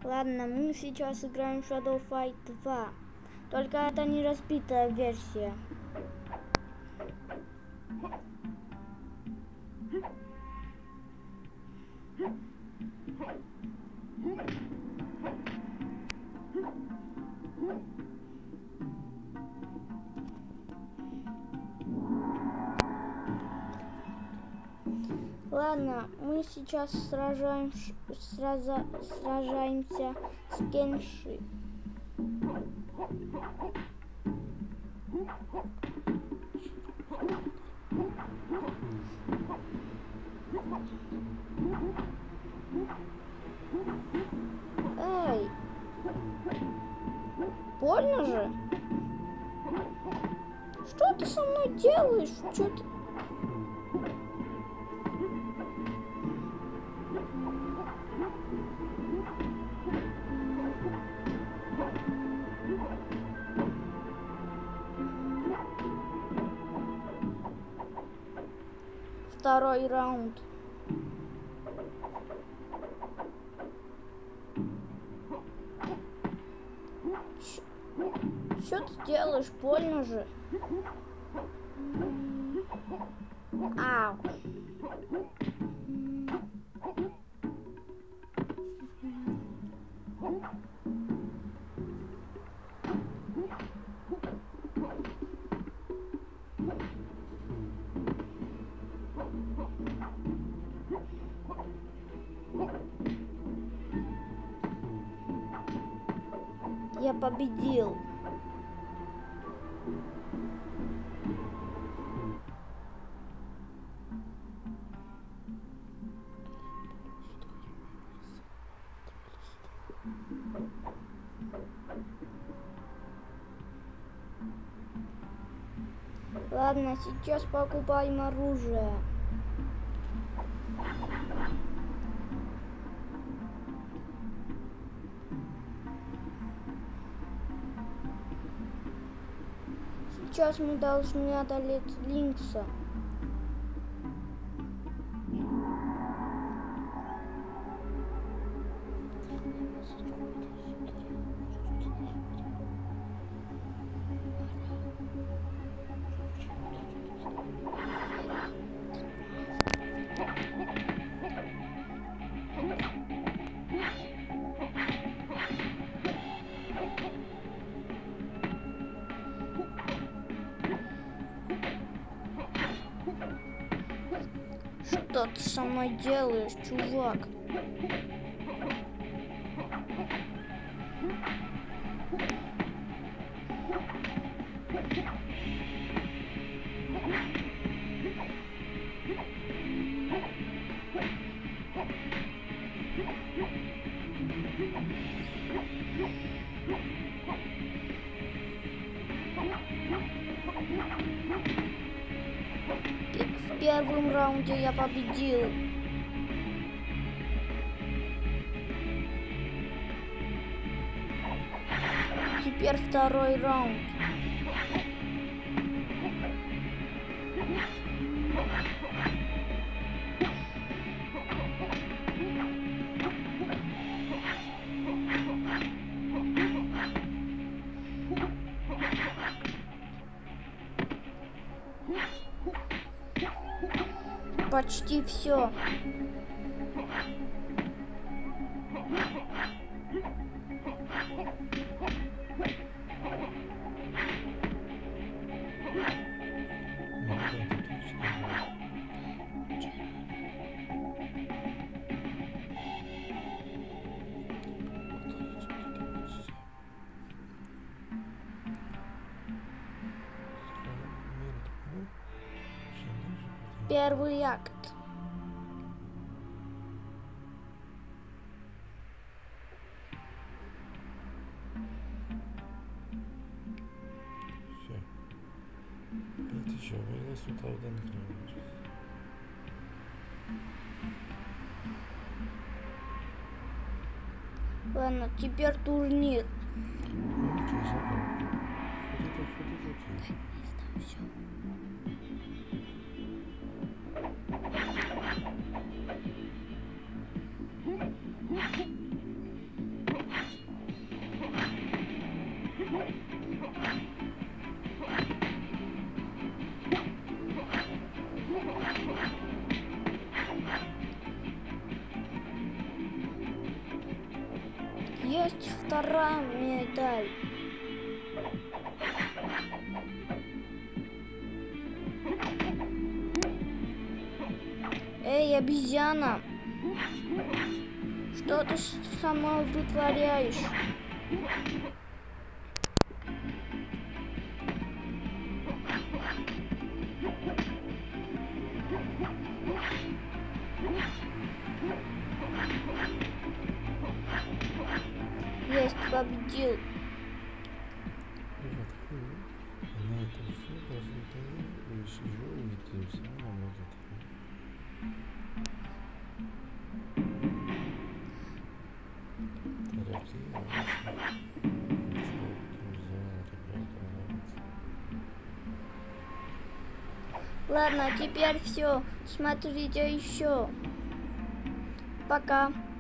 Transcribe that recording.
Ладно, мы сейчас играем в Shadow Fight 2. Только это не разбитая версия. Ладно, мы сейчас сражаемся с Кенши. Эй! Больно же? Что ты со мной делаешь? Что ты... Второй раунд. Что ты делаешь? Больно же. Ау. Я победил. Ладно, сейчас покупаем оружие. Сейчас мы должны одолеть Линкса. Что ты со мной делаешь, чувак? В первом раунде я победил. Теперь второй раунд. Почти все. Первый акт. Все. Это что, вылез сюда один хрен. Ладно, теперь турнир. Есть вторая медаль. Эй, обезьяна! Что ты со мной вытворяешь? Есть, победил. На это все, после того, сижу, увидимся, а может. Ладно, теперь все. Смотрите еще. Пока.